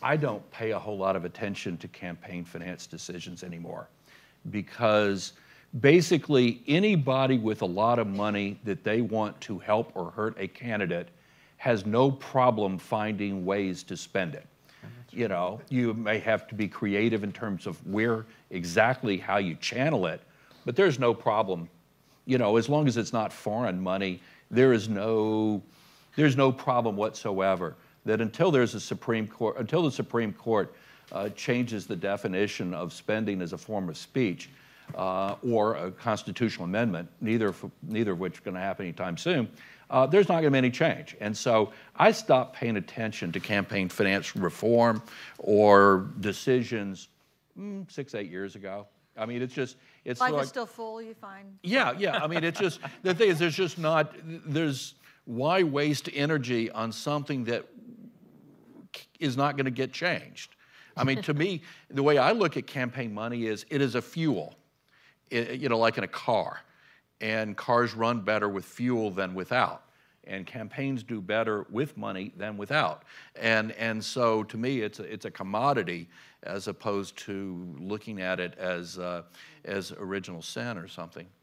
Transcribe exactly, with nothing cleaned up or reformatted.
I don't pay a whole lot of attention to campaign finance decisions anymore, because basically anybody with a lot of money that they want to help or hurt a candidate has no problem finding ways to spend it. You know, you may have to be creative in terms of where exactly how you channel it, but there's no problem. You know, as long as it's not foreign money, there is no, there's no problem whatsoever that until there's a Supreme Court, until the Supreme Court uh, changes the definition of spending as a form of speech uh, or a constitutional amendment, neither of, neither of which is going to happen anytime soon, uh, there's not going to be any change. And so I stopped paying attention to campaign finance reform or decisions mm, six, eight years ago. I mean, it's just, it's Life like, is still full, you find? Yeah, yeah. I mean, it's just, the thing is, there's just not, there's, why waste energy on something that is not going to get changed? I mean, to me, the way I look at campaign money is it is a fuel, it, you know, like in a car. And cars run better with fuel than without. And campaigns do better with money than without. And, and so to me, it's a, it's a commodity as opposed to looking at it as, uh, as original sin or something.